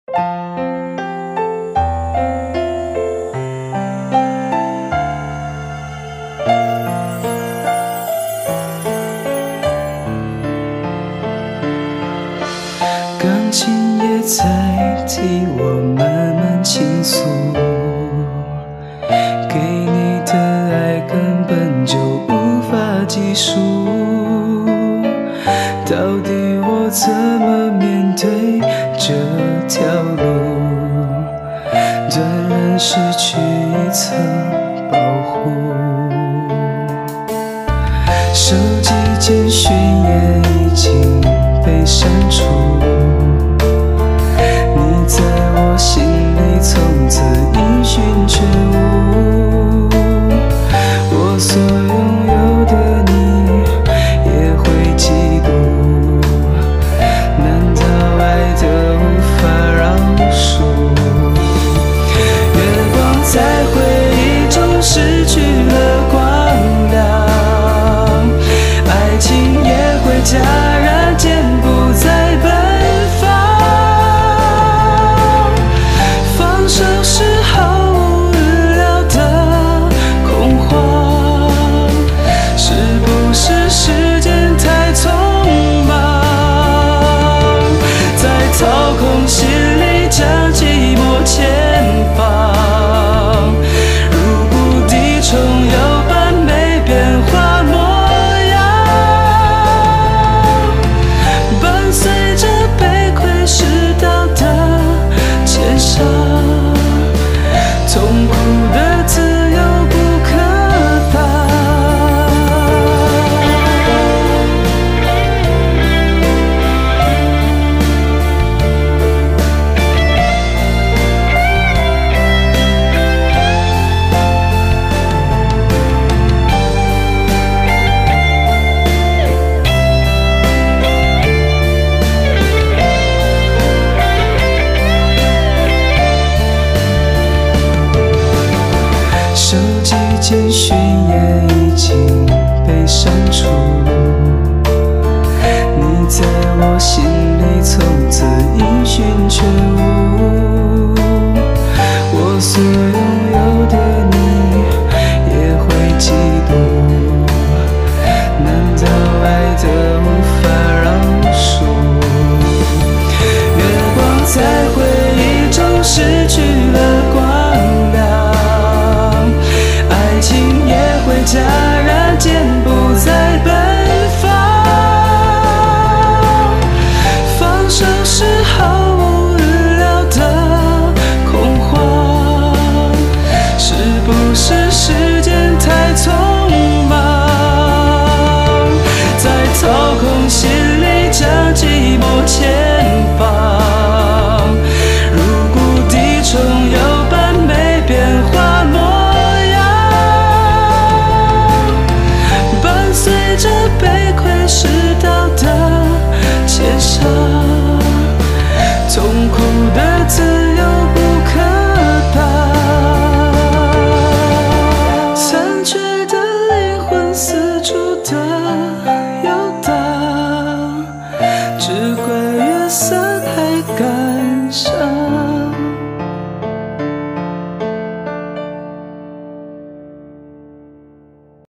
钢琴也在替我慢慢倾诉，给你的爱根本就无法计数，到底我怎么面对这条路？断然失去一层保护，手机简讯也已经被删除，你在我心里从此音讯全无，我所拥有的你也会嫉妒，难道爱的无法饶恕？月光在回忆中失去了光亮，爱情也会戛然间不再奔放，放手是毫无预料的恐慌，是不是时间太匆忙，在掏空心里将寂寞前放，如故地重游般没变化模样，伴随着被窥视到的肩上，痛苦的自由不可挡。手机简讯也已经被删除，